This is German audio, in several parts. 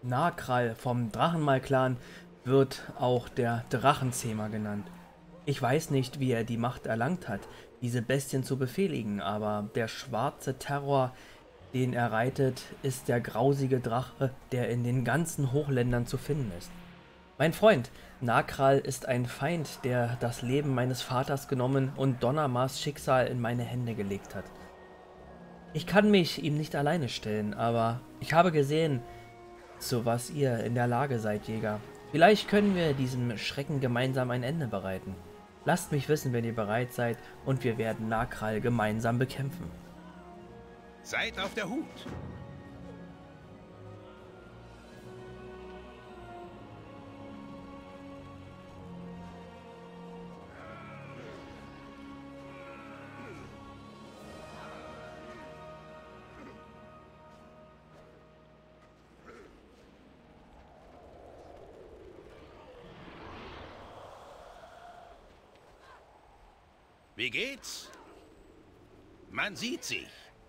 Narkral vom Drachenmal-Clan wird auch der Drachenzähmer genannt. Ich weiß nicht, wie er die Macht erlangt hat, diese Bestien zu befehligen, aber der schwarze Terror, den er reitet, ist der grausige Drache, der in den ganzen Hochländern zu finden ist. Mein Freund, Narkral ist ein Feind, der das Leben meines Vaters genommen und Donnermars Schicksal in meine Hände gelegt hat. Ich kann mich ihm nicht alleine stellen, aber ich habe gesehen, zu was ihr in der Lage seid, Jäger. Vielleicht können wir diesem Schrecken gemeinsam ein Ende bereiten. Lasst mich wissen, wenn ihr bereit seid, und wir werden Narkral gemeinsam bekämpfen. Seid auf der Hut! Wie geht's? Man sieht sich.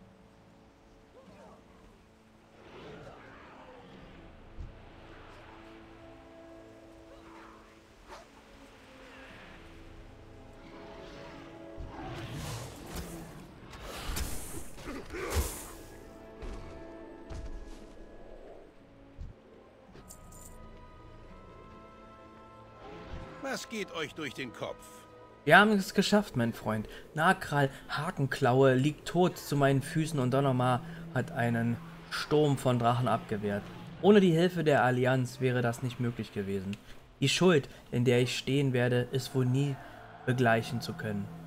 Was geht euch durch den Kopf? Wir haben es geschafft, mein Freund. Narkral Hakenklaue liegt tot zu meinen Füßen und Donnermar hat einen Sturm von Drachen abgewehrt. Ohne die Hilfe der Allianz wäre das nicht möglich gewesen. Die Schuld, in der ich stehen werde, ist wohl nie begleichen zu können.